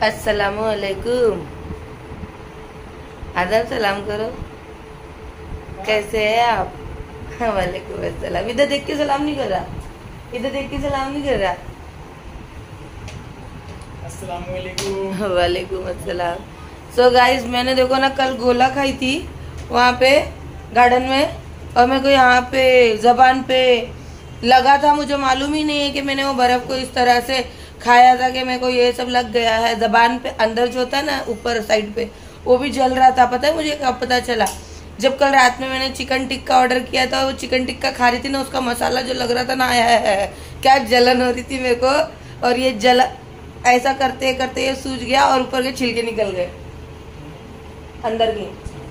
अस्सलामुअलैकुम। आदाब सलाम करो। कैसे है आप? वालेकुम अस्सलाम। इधर देख के सलाम नहीं कर रहा, इधर देख के सलाम नहीं कर रहा। अस्सलामुअलैकुम। वालेकुम अस्सलाम। सो गाइस, मैंने देखो ना कल गोला खाई थी वहाँ पे गार्डन में, और मेरे को यहाँ पे जबान पे लगा था, मुझे मालूम ही नहीं है कि मैंने वो बर्फ को इस तरह से खाया था कि मेरे को ये सब लग गया है जबान पे। अंदर जो होता है ना ऊपर साइड पे वो भी जल रहा था। पता है मुझे कब पता चला? जब कल रात में मैंने चिकन टिक्का ऑर्डर किया था, वो चिकन टिक्का खा रही थी ना, उसका मसाला जो लग रहा था ना, आया है क्या जलन हो रही थी मेरे को। और ये जल ऐसा करते करते ये सूज गया और ऊपर के छिलके निकल गए अंदर की।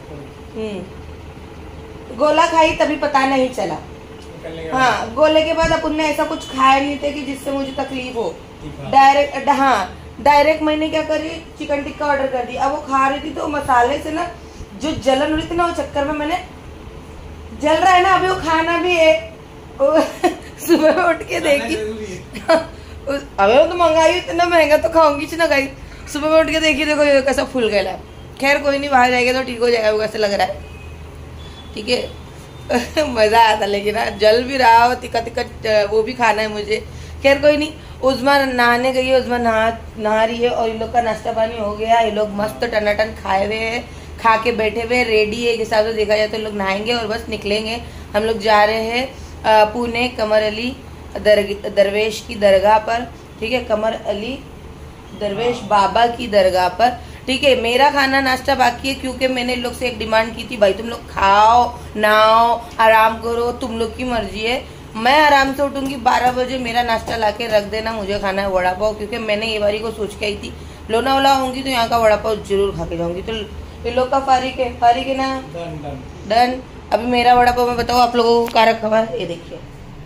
गोला खाई तभी पता नहीं चला। हाँ, गोले के बाद अपन ने ऐसा कुछ खाया नहीं था कि जिससे मुझे तकलीफ हो। डायरेक्ट मैंने क्या करी, चिकन टिक्का ऑर्डर कर दी। अब वो खा रही थी तो मसाले से ना जो जलन हो रही थी ना, वो चक्कर में मैंने जल रहा है ना अभी वो खाना भी है। सुबह में उठ के देखी अबे वो तो मंगाई, इतना महंगा तो खाऊंगी ना गाई। सुबह में उठ के देखी, देखो ये कैसा फूल गया। खैर कोई नहीं, बाहर जाएगा तो ठीक हो जाएगा, वो कैसे लग रहा है। ठीक है। मजा आया था, लेकिन जल भी रहा हो, तिक्का तिक्का वो भी खाना है मुझे। खैर कोई नहीं। उज़्मा नहाने गई है, उज़्मा नहा रही है, और इन लोग का नाश्ता पानी हो गया। ये लोग मस्त टनाटन खाए हुए हैं, खा के बैठे हुए रेडी है। एक हिसाब से देखा जाए तो लोग नहाएंगे और बस निकलेंगे। हम लोग जा रहे हैं पुणे कमर अली दरवेश की दरगाह पर। ठीक है, कमर अली दरवेश बाबा की दरगाह पर। ठीक है, मेरा खाना नाश्ता बाकी है, क्योंकि मैंने इन लोग से एक डिमांड की थी, भाई तुम लोग खाओ नहाओ आराम करो, तुम लोग की मर्जी है। मैं आराम से उठूंगी 12 बजे, मेरा नाश्ता लाके रख देना, मुझे खाना है वड़ा पाव। क्योंकि मैंने ये बारी को सोच के आई थी लोनावाला होंगी तो यहाँ का वड़ा पाव जरूर खा के जाऊंगी। तो इन लोग का फारिक है ना? डन। अभी मेरा वड़ा पाव मैं बताऊँ आप लोगों को क्या रखा हुआ है, ये देखिए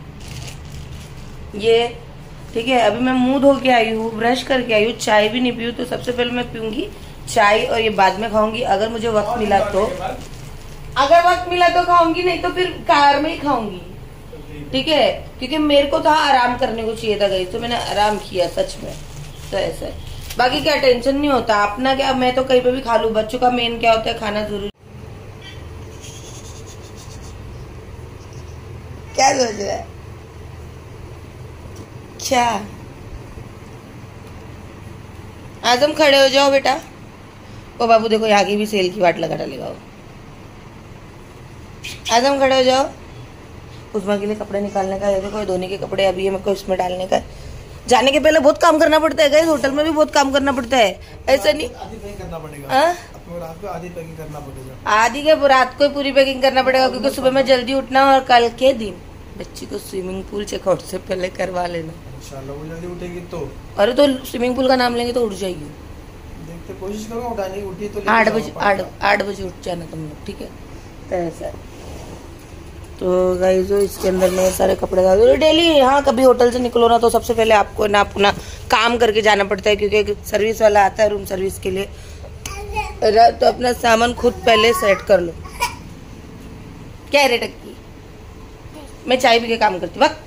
ये। ठीक है, अभी मैं मुंह धो के आई हूँ, ब्रश करके आई हूँ, चाय भी नहीं पीऊँ। तो सबसे पहले मैं पीऊंगी चाय और ये बाद में खाऊंगी, अगर मुझे वक्त मिला तो। अगर वक्त मिला तो खाऊंगी, नहीं तो फिर कार में ही खाऊंगी। ठीक है, क्योंकि मेरे को था आराम करने को चाहिए था गई, तो मैंने आराम किया सच में। तो ऐसा बाकी क्या टेंशन नहीं होता अपना। क्या मैं तो कहीं पे भी खा लूं, बच्चों का मेन क्या होता है, खाना जरूरी। क्या सोच रहा है? क्या आजम खड़े हो जाओ बेटा। ओ बाबू देखो यहाँ की भी सेल की वाट लगा डालेगा वो। आजम खड़े हो जाओ। उज़्मा के लिए कपड़े निकालने का है, देखो धोने के कपड़े अभी है, मेरे को इसमें डालने का है। जाने के पहले बहुत काम करना पड़ता है गाइस, होटल में भी बहुत काम करना पड़ता है। ऐसा नहीं आधी पैकिंग करना पड़ेगा, रात को आधी पैकिंग करना पड़ेगा। आधी के रात को पूरी पैकिंग करना पड़ेगा, क्योंकि सुबह में जल्दी उठना। और कल के दिन बच्ची को स्विमिंग पूल चेकआउट से पहले करवा लेना इंशाल्लाह। वो जल्दी उठेगी तो। अरे तो स्विमिंग पूल का नाम लेंगे तो उठ जाएगी। देखते कोशिश करो उठाने की, उठी तो 8 बजे उठ जाना तुम लोग। ठीक है, तो ऐसा। तो गाइस इसके अंदर में सारे कपड़े डाल दो डेली। हाँ, कभी होटल से निकलो ना तो सबसे पहले आपको ना अपना काम करके जाना पड़ता है, क्योंकि सर्विस वाला आता है रूम सर्विस के लिए। तो अपना सामान खुद पहले सेट कर लो। क्या है रे टक्की? मैं चाय पी के काम करती। वक्त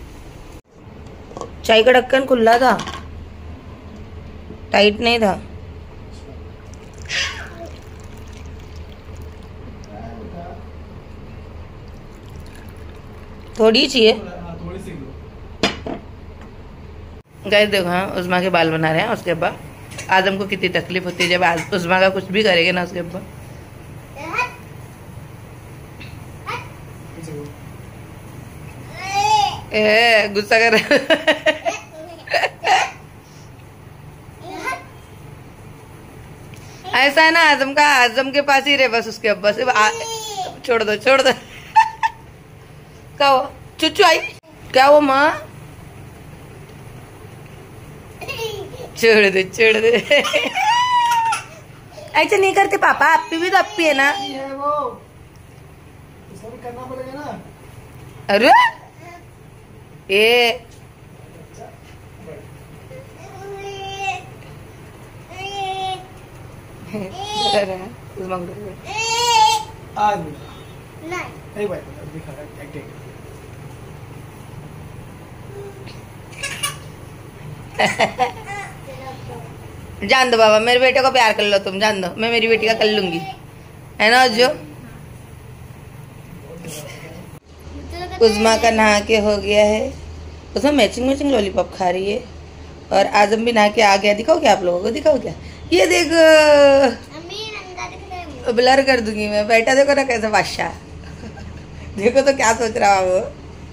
चाय का ढक्कन खुला था, टाइट नहीं था। थोड़ी चाहिए गाइस। देखो हाँ, उज़्मा के बाल बना रहे हैं उसके अब्बा। आदम को कितनी तकलीफ होती है जब उज़्मा का कुछ भी करेगा ना उसके अब्बा। गुस्सा कर रहा ऐसा है ना, आजम का आजम के पास ही रहे बस, उसके अब्बा से छोड़ दो छोड़ दो। क्या हुआ? चुच्चू आई क्या? वो माँ छोड़ दे छोड़ दे। ऐसे नहीं करते पापा, अप्पी भी तो अप्पी है ना। वो भी करना पड़ेगा ना। अरे ये जान दो बाबा, मेरे बेटे को प्यार कर लो तुम, जान दो, मैं मेरी बेटी का कर लूंगी, है ना। जो उज़्मा का नहा के हो गया है, उसमें मैचिंग लॉलीपॉप खा रही है, और आजम भी नहा के आ गया। दिखाओ क्या आप लोगों को, दिखाओ क्या, ये देखो, ब्लर कर दूंगी मैं। बेटा देखो ना कैसे बादशाह, देखो तो क्या सोच रहा वो।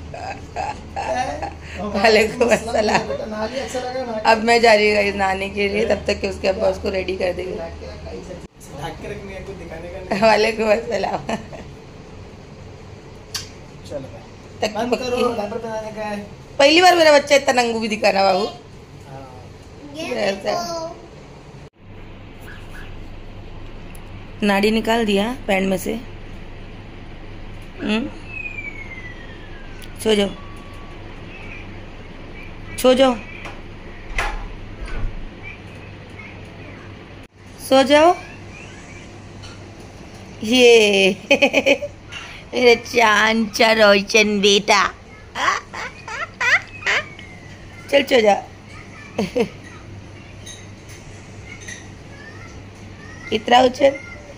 वालेकुम अस्सलाम। अब मैं जा रही हूँ नहाने के लिए, तब तक कि उसके अब्बा उसको रेडी कर देंगे। वालेकुम अस्सलाम। पहली बार मेरा बच्चा इतना नंगू भी दिखाना बाबू। नाड़ी निकाल दिया पैंट में से। सो जाओ, सो जाओ, सो जाओ। ये मेरा चांचा रोशन बेटा, चल सो जा। इतना उछल,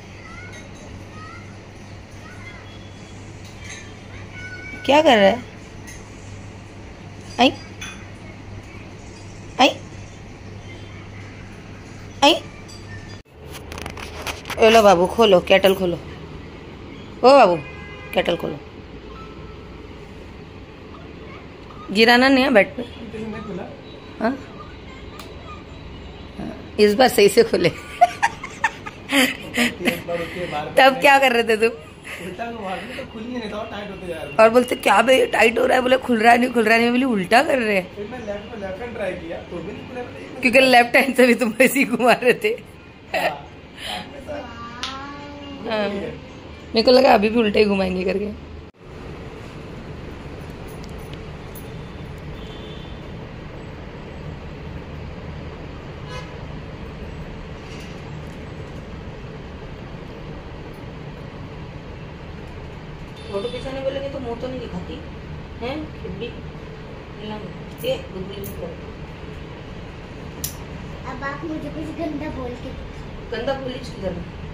क्या कर रहा है? आई आई आई, लो बाबू, खोलो केटल, खोलो ओ बाबू, केटल खोलो। गिराना नहीं है बेड पे। हाँ, इस बार सही से खोले। तब क्या कर रहे थे तुम? और बोलते क्या भाई टाइट हो रहा है, बोले खुल रहा नहीं, खुल रहा नहीं। बोली उल्टा कर रहे हैं, क्योंकि लेफ्ट हैंड से भी तुम ऐसे ही घुमा रहे थे। हाँ, मेरे को लगा अभी भी उल्टे ही घुमाएंगे करके। फोटो खिंचाने बोलेंगे तो मुंह तो नहीं दिखाती हैं, अब आप मुझे कुछ गंदा बोल के, गंदा बोली किधर?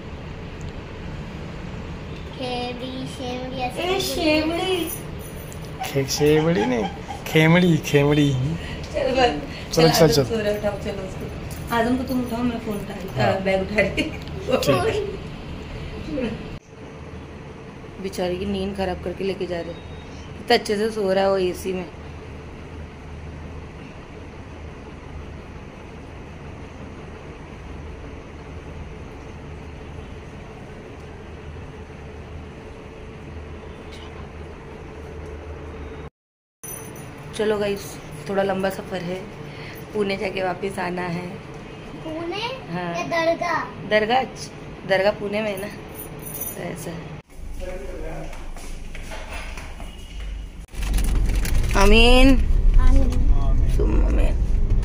शेमड़ी नहीं, खेमड़ी खेमड़ी। चलो चल चल, उठाओ चलो उसको। आजम को तुम उठाओ, मैं फोन उठा, बैग उठा रही। बेचारी की नींद खराब करके लेके जा रहे, इतना अच्छे से सो रहा है वो एसी में। चलो गाइस, थोड़ा लंबा सफर है, पुणे जाके वापस आना है। पुणे? हाँ, या दरगाह? दरगाह, दरगाह पुणे में है ना, ऐसा। आमीन तुम आमीन।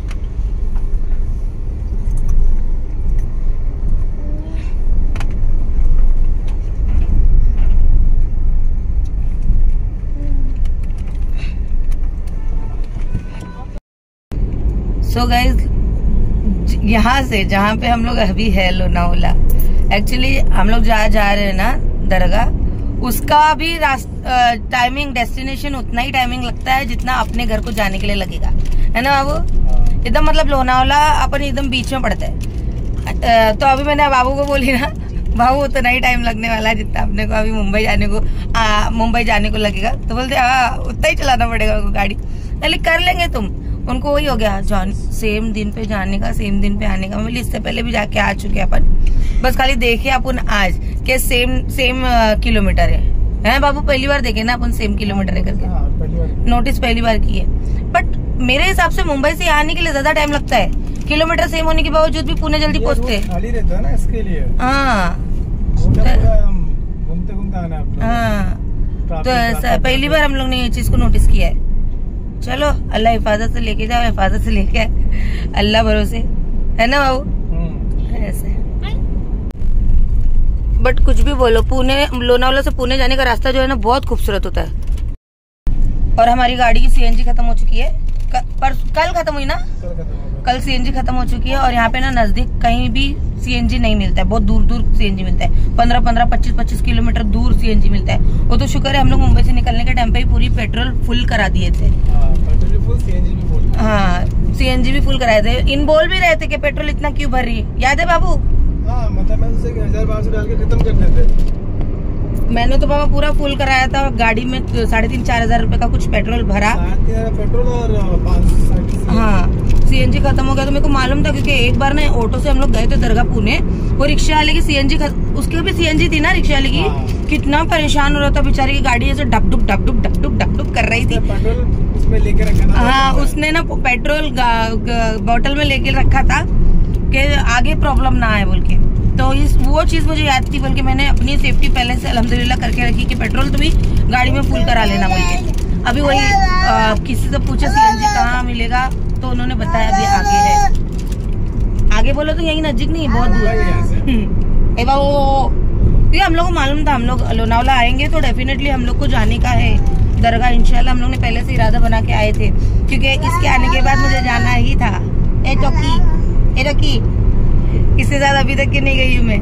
सो गाइज, यहाँ से जहाँ पे हम लोग अभी है लोनावला, एक्चुअली हम लोग जा रहे हैं ना दरगाह, उसका भी टाइमिंग, डेस्टिनेशन उतना ही टाइमिंग लगता है जितना अपने घर को जाने के लिए लगेगा, है ना बाबू? एकदम मतलब लोनावला अपन एकदम बीच में पड़ता है। तो अभी मैंने बाबू को बोली ना, बाबू उतना ही टाइम लगने वाला है जितना अपने को अभी मुंबई जाने को लगेगा। तो बोलते हाँ, उतना ही चलाना पड़ेगा उनको गाड़ी, पहले कर लेंगे तुम। उनको वही हो गया, सेम दिन पे जाने का, सेम दिन पे आने का। मतलब इससे पहले भी जाके आ चुके अपन, बस खाली देखे अपन आज के सेम किलोमीटर है बाबू? पहली बार देखे ना अपन सेम किलोमीटर है करके, नोटिस पहली बार की है। बट मेरे हिसाब से मुंबई से आने के लिए ज्यादा टाइम लगता है, किलोमीटर सेम होने के बावजूद भी पुणे जल्दी पहुंचते हैं। खाली रहता है ना इसके लिए। हाँ, घूमते घूमते आना है। हाँ, तो ऐसा पहली बार हम लोग ने ये चीज को नोटिस किया है। चलो, अल्लाह हिफाजत से लेके जाओ, हिफाजत से लेके अल्लाह भरोसे, है ना बाबू? ऐसे। बट कुछ भी बोलो, पुणे, लोनावला से पुणे जाने का रास्ता जो है ना बहुत खूबसूरत होता है। और हमारी गाड़ी की सीएनजी खत्म हो चुकी है, पर कल खत्म हुई ना? कल सीएनजी खत्म हो चुकी है और यहाँ पे ना नजदीक कहीं भी सीएनजी नहीं मिलता है, बहुत दूर दूर सीएनजी मिलता है, 15-15, 25-25 किलोमीटर दूर सीएनजी मिलता है। वो तो शुक्र है हम लोग मुंबई से निकलने के टाइम पे ही पूरी पेट्रोल फुल करा दिए थे। हाँ, सीएनजी भी फुल कराए थे। इन बोल भी रहे थे कि पेट्रोल इतना क्यों भर रही है, याद है बाबू? हाँ, मतलब मैं उसे 1000-1200 डाल के खत्म कर देते। मैंने तो बाबा पूरा फुल कराया था, गाड़ी में 3,500-4,000 रुपए का कुछ पेट्रोल भरा। पेट्रोल और 560। हाँ, सीएनजी खत्म हो गया तो मेरे को मालूम था, क्योंकि एक बार ना ऑटो से हम लोग गए थे दरगाह पुणे, वो रिक्शा वाले की सीएनजी उसके भी सीएनजी थी ना रिक्शा वाले की। कितना परेशान हो रहा था बेचारी की गाड़ी, ऐसे डब डुब डब डुब डब डुब डब डुब कर रही थी। पेट्रोल उसमें लेके रखा था। हाँ, उसने ना पेट्रोल बोतल में लेके रखा था कि आगे प्रॉब्लम ना आए बोल के। तो वो चीज मुझे याद थी, बल्कि मैंने अपनी सेफ्टी पहले से अल्हम्दुलिल्लाह करके रखी कि पेट्रोल तुम्हें गाड़ी में फुल करा लेना बोल के। अभी वही किसी से पूछे सीएनजी कहाँ मिलेगा, तो उन्होंने बताया अभी आगे है। आगे बोलो तो यही नजदीक नहीं, बहुत दूर। क्योंकि हम लोग को मालूम था हम लोग लोनावला आएंगे तो डेफिनेटली हम लोग को जाने का है दरगाह, इंशाल्लाह। हम लोग ने पहले से इरादा बना के आए थे, क्योंकि इसके आने के बाद मुझे जाना ही था। ए टोकी इसके साथ अभी तक की नहीं गई हूँ मैं।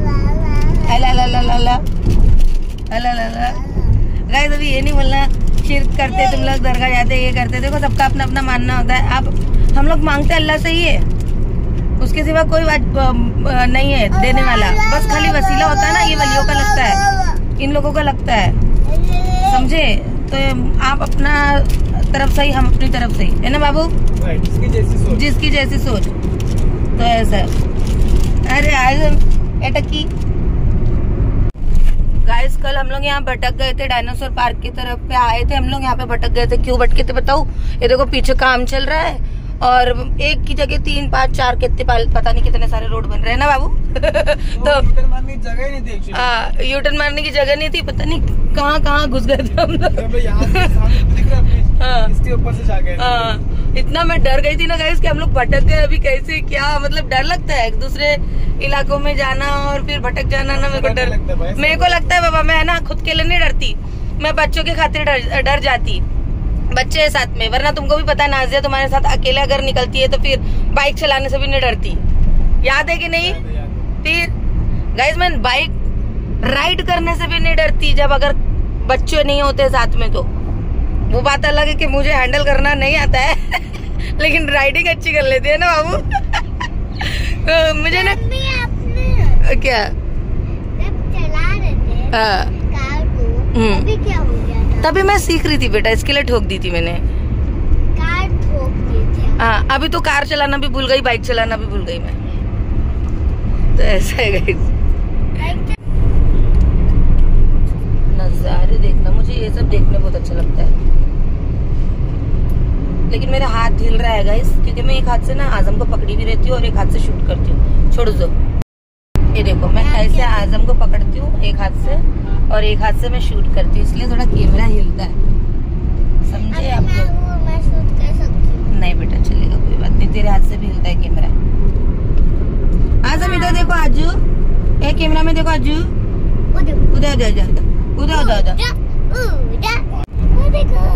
गाइस, अभी ये नहीं बोलना शिर्क करते तुम लोग, दरगाह जाते ये करते। देखो सबका अपना अपना मानना होता है। अब हम लोग मांगते अल्लाह से ही है, उसके सिवा कोई बात नहीं है देने वाला, बस खाली वसीला होता है ना, ये वलियों का लगता है, इन लोगों का लगता है, समझे? तो आप अपना तरफ सही, हम अपनी तरफ सही, है ना बाबू? जिसकी जैसी सोच। तो ऐसा अरे आज एटकी गाइस, कल हम लोग यहाँ भटक गए थे, डायनासोर पार्क की तरफ पे आए थे हम लोग। यहाँ पे भटक गए थे, क्यों भटके थे बताओ? ये देखो पीछे काम चल रहा है और एक की जगह 3, 5, 4 कितने पता नहीं कितने सारे रोड बन रहे हैं ना बाबू। तो यूटर्न मारने की जगह ही नहीं थी। यूटर्न मारने की जगह नहीं थी, पता नहीं कहाँ घुस गए थे हम लोग। इसके ऊपर से जा गए। इतना मैं डर गई थी ना गाइस कि हम लोग भटक गए अभी कैसे, क्या मतलब डर लगता है एक दूसरे इलाकों में जाना और फिर भटक जाना ना। मेरे को लगता है बाबा, मैं ना खुद के लिए नहीं डरती, मैं बच्चों के खातिर डर जाती, बच्चे है साथ में। वरना तुमको भी पता है नाजिया तुम्हारे साथ अकेले अगर निकलती है तो फिर बाइक चलाने से भी नहीं डरती, याद है कि नहीं? फिर गाइस, मैं बाइक राइड करने से भी नहीं डरती जब अगर बच्चे नहीं होते साथ में। तो वो बात अलग है कि मुझे हैंडल करना नहीं आता है लेकिन राइडिंग अच्छी कर लेती है ना बाबू। मुझे ना क्या चला रहे थे कार को, अभी क्या हो गया था? तभी मैं सीख रही थी बेटा, इसके लिए ठोक दी थी मैंने, कार ठोक दी थी। हाँ, अभी तो कार चलाना भी भूल गई, बाइक चलाना भी भूल गई मैं। तो ऐसा है गाइस, नजारे देखना, मुझे ये सब देखने बहुत अच्छा लगता है। लेकिन मेरा हाथ हिल रहा है गाइस, क्योंकि मैं एक हाथ से ना आजम को पकड़ी भी रहती हूँ और एक हाथ से शूट करती हूँ। छोड़ दो, ये देखो मैं ऐसे आजम को पकड़ती हूँ एक हाथ से और एक हाथ से मैं शूट करती हूँ, इसलिए थोड़ा कैमरा हिलता है, समझे आप लोग? मैं शूट कर सकती हूँ। नहीं बेटा चलेगा, कोई बात नहीं, तेरे हाथ से भी हिलता है कैमरा। आजम इधर देखो, आजू एक कैमरा में देखो, आजू उधर उधर उधर उधर उधर देखो।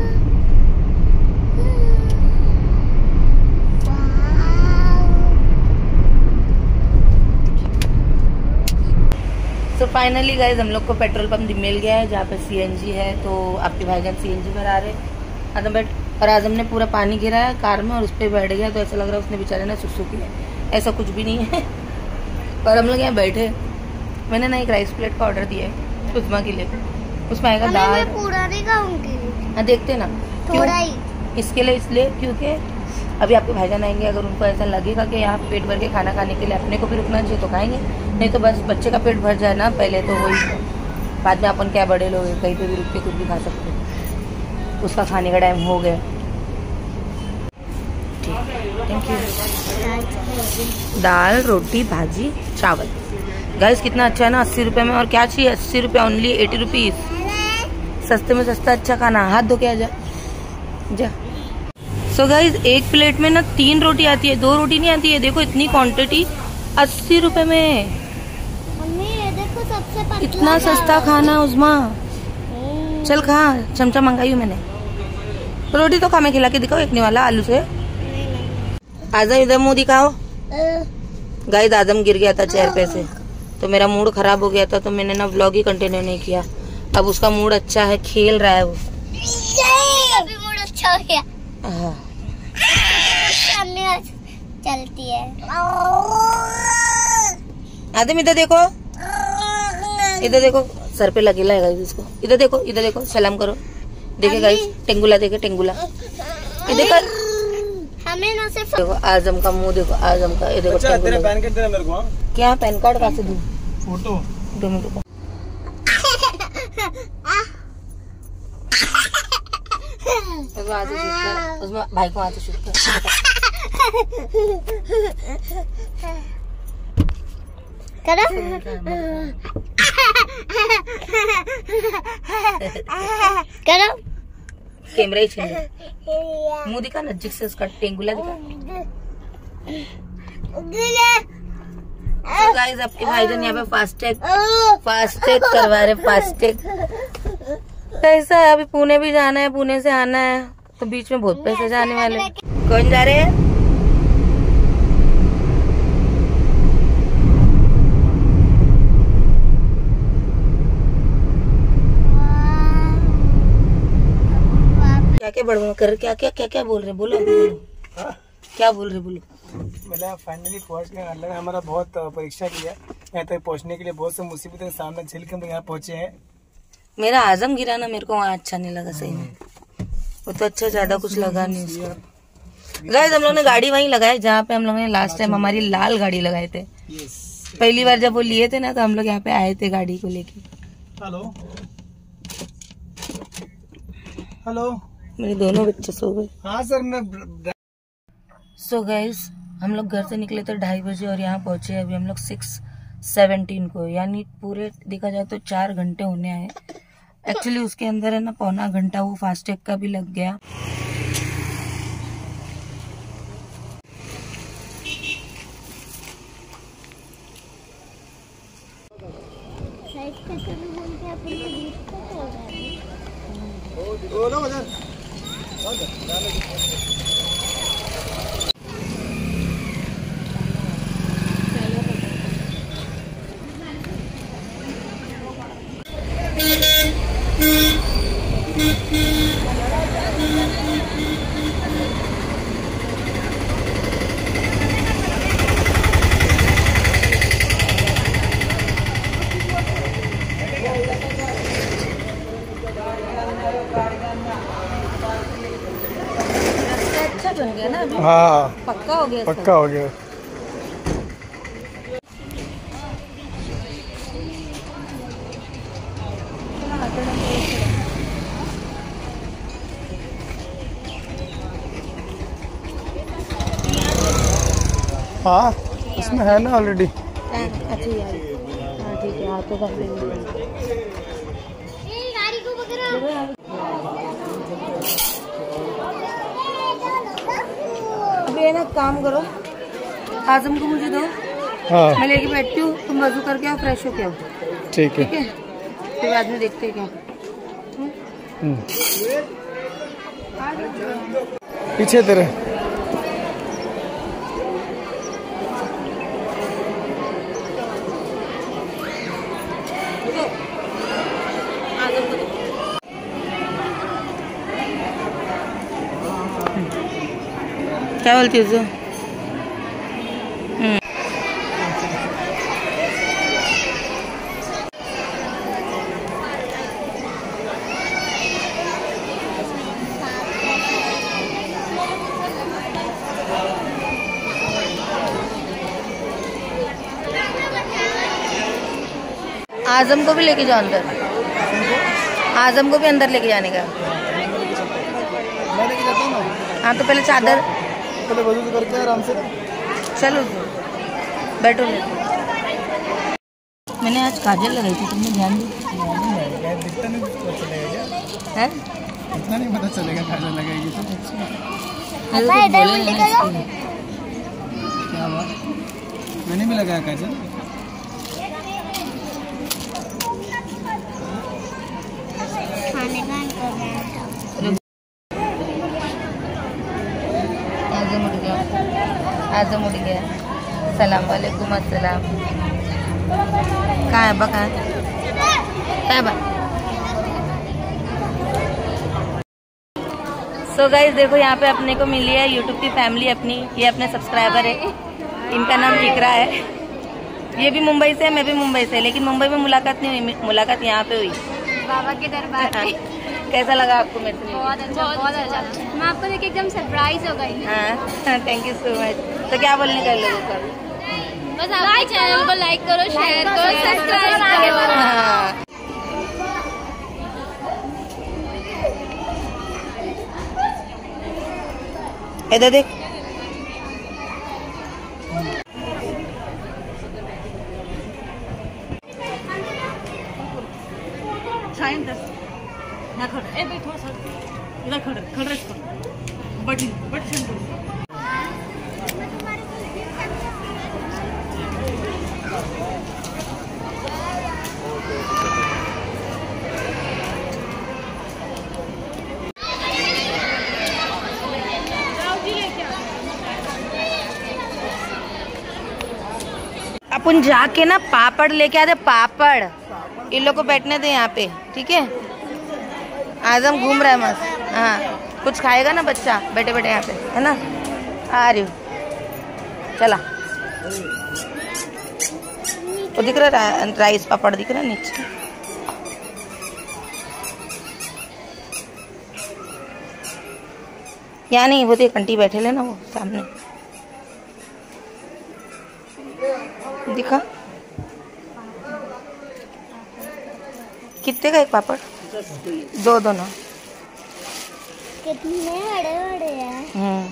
तो फाइनली गाइज हम लोग को पेट्रोल पंप मिल गया है जहाँ पे सीएनजी है। तो आपके भाईजान सीएनजी भरा रहे आजम बैठ, और आजम ने पूरा पानी गिरा है कार में और उस पर बैठ गया, तो ऐसा लग रहा है उसने बेचारे ने सुसु किया। ऐसा कुछ भी नहीं है और हम लोग यहाँ बैठे। मैंने ना एक राइस प्लेट का ऑर्डर दिया है उस्मा के लिए, उसमें आएगा दाल। मैं पूरा नहीं खाऊंगी। हाँ देखते ना, थोड़ा ही इसके लिए, इसलिए क्योंकि अभी आपके भाईजान आएंगे, अगर उनको ऐसा लगेगा कि यहाँ पेट भर के खाना खाने के लिए अपने को भी रुकना चाहिए तो खाएंगे, नहीं तो बस बच्चे का पेट भर जाए ना पहले, तो वही बाद में अपन क्या बड़े लोग कहीं पे भी रुक के कुछ भी खा सकते हैं। उसका खाने का टाइम हो गया। ठीक, थैंक यू। दाल, रोटी, भाजी, चावल। गाइस कितना अच्छा है ना, 80 रुपये में। और क्या चाहिए, 80 रुपये ओनली, 80 रुपीज़। सस्ते में सस्ता अच्छा खाना। हाथ धो के आ जा जा। सो गाइस एक प्लेट में ना 3 रोटी आती है, 2 रोटी नहीं आती है। देखो इतनी क्वांटिटी 80 रुपए में। मम्मी ये देखो सबसे पतला इतना सस्ता खाना उस्मा। चल खा, चमचा मंगाई हूँ मैंने। रोटी तो खा, मैं खिला के दिखाओ एक निवाला आलू से। आजम इधर मुंह दिखाओ। गाइस आजम गिर गया था चेयर पे से, तो मेरा मूड खराब हो गया था, तो मैंने ना व्लॉग ही कंटिन्यू नहीं किया। अब उसका मूड अच्छा है, खेल रहा है वो। अभी मूड अच्छा हो गया। हाँ। चलती है। आदम इधर देखो, इधर देखो, सर पे लगेला है इसको। इधर देखो, इधर देखो, सलाम करो। देखे गाइस, टेंगुला देखे, टेंगुला। ये देखो, हमें ना सिर्फ देखो आजम का मुंह देखो, आजम का। ये देखो टेंगुला। पैन कार्ड देना मेरे को। क्या पैन कार्ड कहाँ से दूँ? फोटो 2 मिनट रुको। उसमें भाई को हाथ शूट कर। करो। करो। कैमरा ही छीन ले। मुंह दिखा नजदीक से, उसका टेंगुला दिखा। तो गाइस आपके भाईजान यहाँ पे फास्टैग करवा रहे, फास्टैग। कैसा है, अभी पुणे भी जाना है, पुणे से आना है, तो बीच में बहुत पैसे जाने वाले। कौन जा रहे हैं? क्या क्या बढ़वा कर, क्या क्या क्या क्या बोल रहे, बोलो अभी बोलो। क्या बोल रहे, बोलो। मतलब फाइनली पहुंच गए। अल्लाह ने हमारा बहुत परीक्षा किया, यहाँ तक पहुंचने के लिए बहुत से मुसीबतों के सामने झेल के हम यहाँ पहुंचे हैं। मेरा आजम गिरा ना, मेरे को वहाँ अच्छा नहीं लगा सही में। वो तो अच्छा ज्यादा कुछ लगा नहीं उसको। गाइस हम लोग ने गाड़ी वहीं लगाई जहाँ पे हम लोगों ने लास्ट टाइम हमारी लाल गाड़ी लगाए थे। पहली बार जब वो लिए थे ना, तो हम लोग यहाँ पे आए थे गाड़ी को लेके। हेलो हेलो, मेरे दोनों बच्चे सो गए। हाँ सर मैं। सो गाइस हम लोग घर से निकले थे 2:30 बजे और यहाँ पहुंचे अभी हम लोग 6:17 को, यानी पूरे देखा जाए तो 4 घंटे होने आए। एक्चुअली उसके अंदर है ना पौना घंटा वो फास्टैग का भी लग गया। अच्छा बन गया ना अभी? हाँ पक्का हो गया, पक्का हो गया। हाँ इसमें है ना ऑलरेडी। अच्छा यार, हाँ ठीक है, हाथों का गाड़ी को पकड़ो। अभी है ना काम करो, आजम को मुझे दो। हाँ मैं लेके बैठती हूँ, तुम वजू करके आओ, फ्रेश होके आओ, ठीक है। ठीक है? फिर बाद में देखते हैं क्या। पीछे तेरे आजम को दो। क्या बोलती है उसे? आजम को भी लेके जाओ अंदर, आजम को भी अंदर लेके जाने का। मैं लेके जाता हूँ ना। हाँ तो पहले चादर, पहले वजू करके आराम से। चलो बैठो। मैंने आज काजल लगाई थी, तुमने ध्यान दी? दिखता नहीं पता चलेगा क्या? है? इतना नहीं पता चलेगा काजल लगाएगी तो। क्या हुआ? मैंने भी लगाया काजल। खाने का कर रहे हैं। आजम उठ गया। आजम उड़ गया। सलाम वालेकुम अस्सलाम। कहाँ है बा, कहाँ है बा? सो गाइस देखो यहाँ पे अपने को मिली है यूट्यूब की फैमिली अपनी। ये अपने सब्सक्राइबर है, इनका नाम इकरा है। ये भी मुंबई से है, मैं भी मुंबई से, लेकिन मुंबई में मुलाकात नहीं हुई, मुलाकात यहाँ पे हुई बाबा के दरबार में। कैसा लगा आपको मेरे से? बहुत अच्छा, बहुत अच्छा। मैं आपको देख एकदम सरप्राइज हो गई। हाँ, थैंक यू सो मच। तो क्या बोलने का लोगों का? बस हमारे चैनल को लाइक करो, शेयर करो, सब्सक्राइब करो। हाँ। इधर देख, अपन जाके ना पापड़ लेके आते, पापड़। इन लोग को बैठने दे यहाँ पे, ठीक है? आजम घूम रहा है मस्त। हाँ, कुछ खाएगा ना बच्चा बैठे बैठे यहाँ पे, है ना? आ रही हूँ, चला। वो दिख रहा है राइस पापड़, दिख रहा है नीचे। यहाँ नहीं, वो देख आंटी बैठे ले ना, वो सामने दिखा। कितने का एक पापड़? दो दोनों। कितने बड़े बड़े हैं।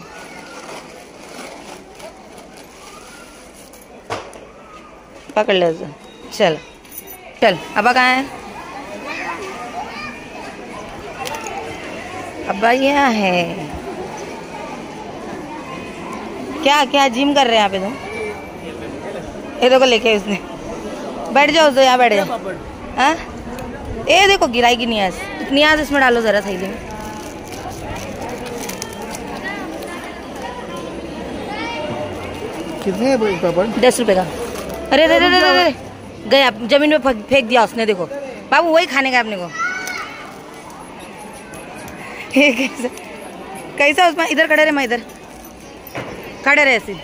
पकड़ ले उसे। चल चल, अब्बा कहाँ है? अब्बा यहाँ है। क्या क्या जिम कर रहे हैं यहाँ पे तुम? ये देखो लेके उसने। बैठ जाओ तो यहाँ बैठ जाओ। हाँ, ये देखो गिराएगी नियाज। नियाज इसमें डालो जरा सही में। कितने पापड़? 10 रुपए का। अरे अरे अरे अरे, गया जमीन में फेंक दिया उसने। देखो बाबू, वही खाने का अपने को। कैसा कैसा उसमें? इधर खड़े रहे, मैं इधर खड़े रहे ऐसे।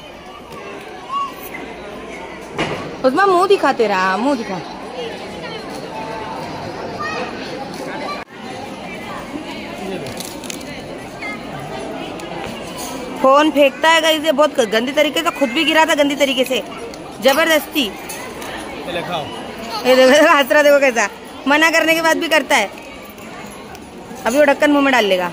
उसमें मुंह दिखा तेरा, मुंह दिखा। फोन फेंकता है गाइस, ये बहुत गंदी तरीके से। खुद भी गिरा था गंदी तरीके से, जबरदस्ती। ये देखो हंस रहा, देखो कैसा। मना करने के बाद भी करता है। अभी वो ढक्कन मुंह में डाल लेगा।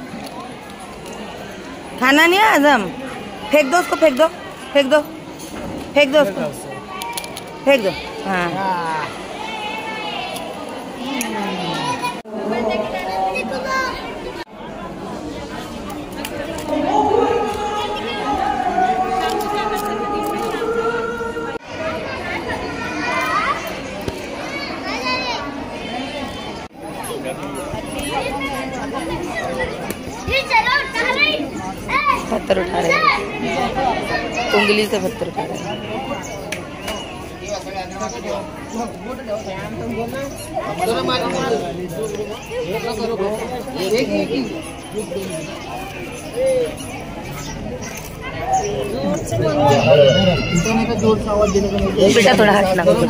खाना नहीं है आजम, फेंक दो उसको, फेंक दो, फेंक दो, फेंक दो उसको, फेंक दो। हाँ, पत्थर उठा रहे हैं, उंगली से पत्थर उठा रहे हैं। बेटा थोड़ा हाथ लगाओ।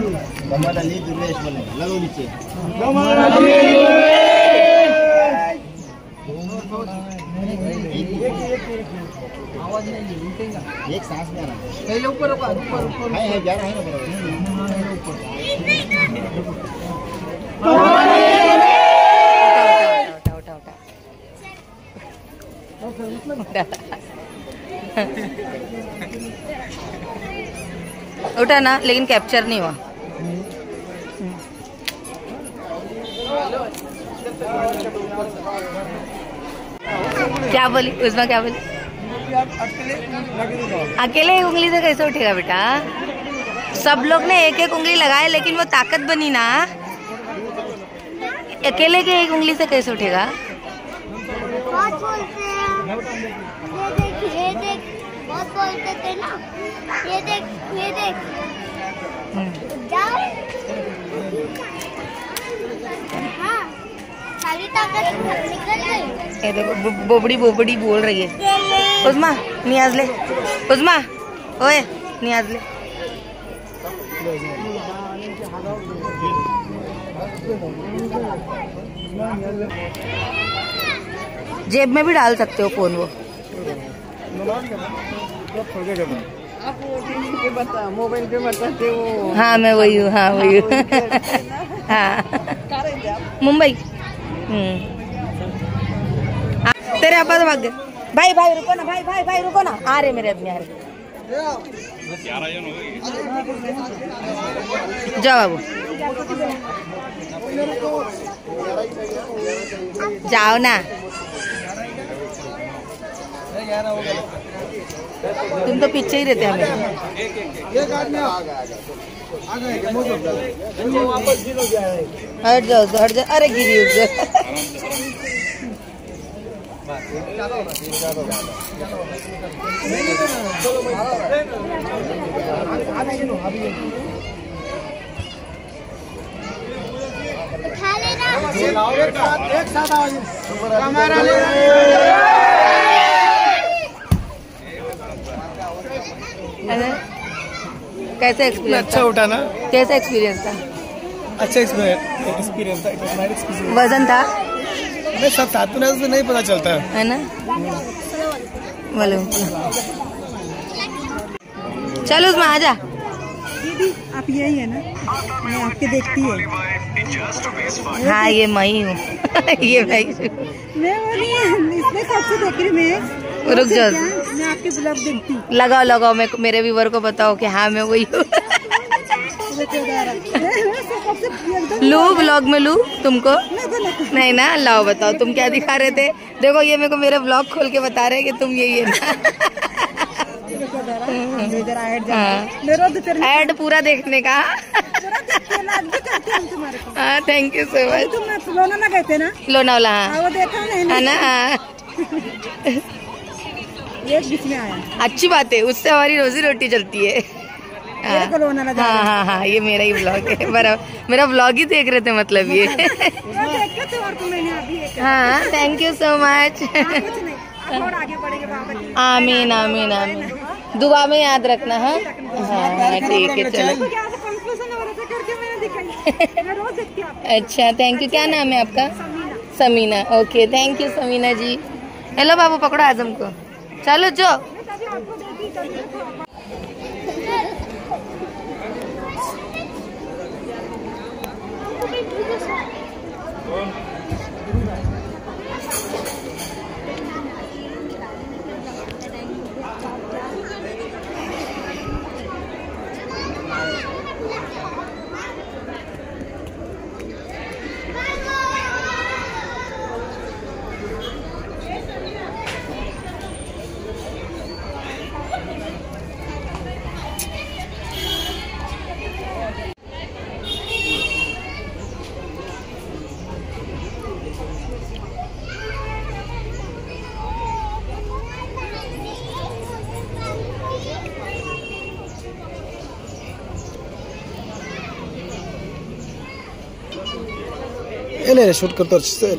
एक सांस में आना पहले ऊपर ऊपर है जा रहा है उठा ना, लेकिन कैप्चर नहीं हुआ। क्या बोली उसमें, क्या बोली? अकेले एक उंगली से कैसे उठेगा बेटा? सब लोग ने एक एक उंगली लगाए, लेकिन वो ताकत बनी ना। अकेले के एक उंगली से कैसे उठेगा? बहुत बोलते हैं, ये देख, बहुत बोलते थे ना, ये देख जाओ। हाँ, सारी ताकत निकल गई। ये देखो बोबड़ी बोबड़ी बोल रही है। उस्मा नियाज ले, उस्मा ओए नियाज ले। जेब में भी डाल सकते हो फोन वो। आप पे बता, मोबाइल पे बताते हो। हाँ मैं वही हूँ, हाँ वही हूँ। हाँ मुंबई। तेरे अब्बा तो भाग गए। भाई भाई रुको ना, भाई भाई भाई रुको ना, आ रहे मेरे आदमी आ रहे। जाओ बाबू जाओ ना, तुम तो पीछे ही रहते हमें। हट जाओ हट जाओ, अरे गिरी उठ जाओ। उठा लेना। एक साथ आओ। कैसा एक्सपीरियंस? अच्छा उठा ना, कैसा एक्सपीरियंस था? अच्छा एक्सपीरियंस था। वजन था मैं सब साथ में से नहीं पता चलता है ना। मालूम चलो उसमें आ जा। दीदी आप यही है ना, मैं आपके देखती है। हाँ ये मैं ही हूँ। ये मैं मैं वो नहीं है, इसमें सबसे देख रही मैं। रुक जाओ, मैं आपके ब्लॉग देखती हूँ। लगाओ लगाओ, मेरे व्यूवर को बताओ कि हाँ मैं वही हूँ। लू ब्लॉग में लू तुमको नहीं ना, लाओ बताओ तुम क्या दिखा रहे थे। देखो ये मेरे को मेरे ब्लॉग खोल के बता रहे हैं कि तुम यही है ना। ऐड पूरा देखने का। हाँ thank you so much. Lonavala गए थे ना? लोनावला हाँ वो देखा है ना। एक बीच में आया। अच्छी बात है, उससे हमारी रोजी रोटी चलती है। हाँ हाँ हाँ ये मेरा ही ब्लॉग है। मेरा ब्लॉग ही देख रहे थे मतलब ये। हाँ थैंक यू सो मच। आमीन आमीन आमीन, दुआ में याद रखना। हाँ हाँ ठीक है चलो। अच्छा थैंक यू। क्या नाम है आपका? Sameena. Okay thank you Sameena ji. Hello बाबू पकड़ो आजम को, चलो जो। ले शूट करता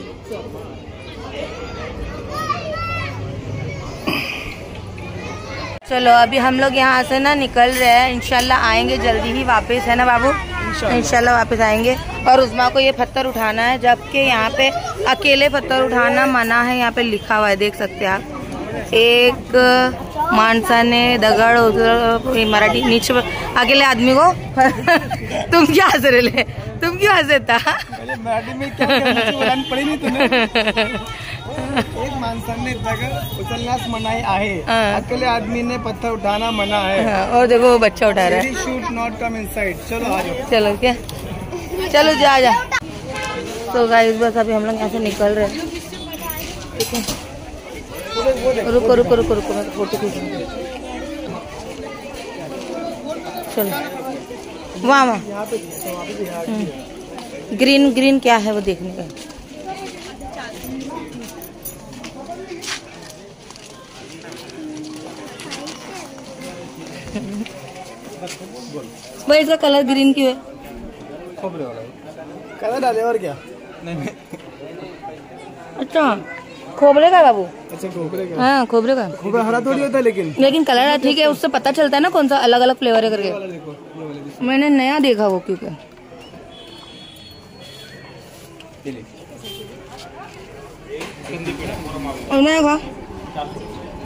चलो अभी हम लोग यहाँ से ना निकल रहे हैं। इंशाल्लाह आएंगे जल्दी ही वापस, है ना बाबू? इंशाल्लाह वापस आएंगे। और उस्मा को ये पत्थर उठाना है, जबकि यहाँ पे अकेले पत्थर उठाना मना है। यहाँ पे लिखा हुआ है, देख सकते हैं आप। एक माणसाने दगड़ मराठी नीचे अकेले आदमी को। तुम क्या हंस रहे? तुम क्यों हंसे था? मराठी में क्या पड़ी नहीं तूने? एक माणसाने दगड उचलण्यास मनाई आहे, अकेले आदमी ने पत्थर उठाना मना है। और देखो वो बच्चा उठा रहा है। Shoot not come inside. चलो आ जाओ। चलो क्या, चलो जा जा। तो गाइस बस अभी हम लोग यहाँ से निकल रहे हैं। ठीक है रुको रुको रुको रुको, मैं फोटो खींच। चलो वहाँ ग्रीन ग्रीन क्या है वो देखने का। भाई इसका कलर ग्रीन क्यों है? खोपरे वाला कलर डाले और क्या? नहीं अच्छा खोबरे का बाबू। अच्छा खोपरे का। हाँ खोबरे का। खोपरा हरा थोड़ी होता है लेकिन कलर ठीक है, उससे पता चलता है ना कौन सा अलग अलग फ्लेवर है करके। देखो ये वाले भी मैंने नया देखा वो क्योंकि ये ले। और मैं खा